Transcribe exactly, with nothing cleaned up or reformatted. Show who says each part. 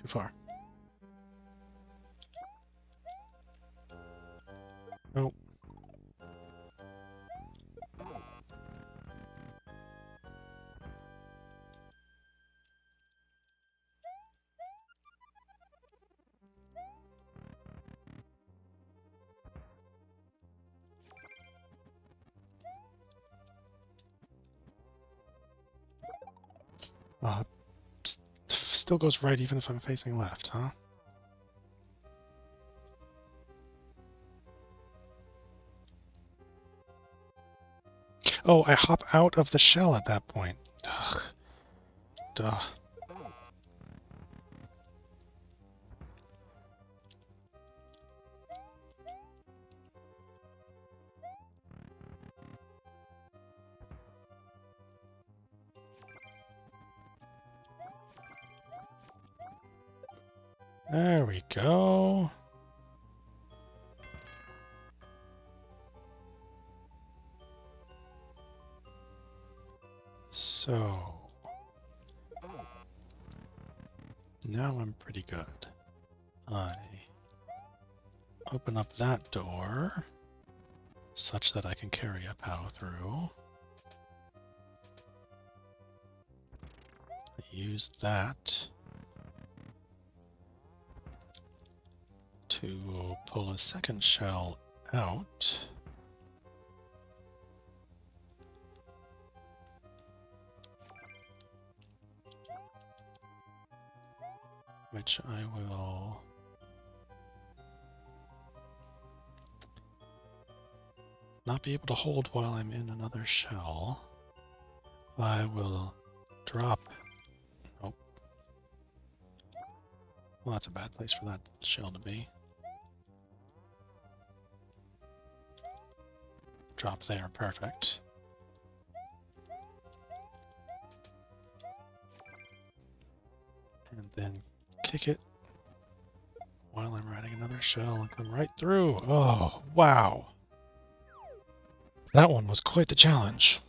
Speaker 1: Too far. Nope. Uh, still goes right even if I'm facing left, huh? Oh, I hop out of the shell at that point. Ugh. Duh. There we go. So now I'm pretty good. I open up that door such that I can carry a POW through. I use that to pull a second shell out. Which I will not be able to hold while I'm in another shell. I will drop. Nope. Well, that's a bad place for that shell to be. Drop there, perfect. And then kick it while I'm riding another shell and come right through. Oh, wow. That one was quite the challenge.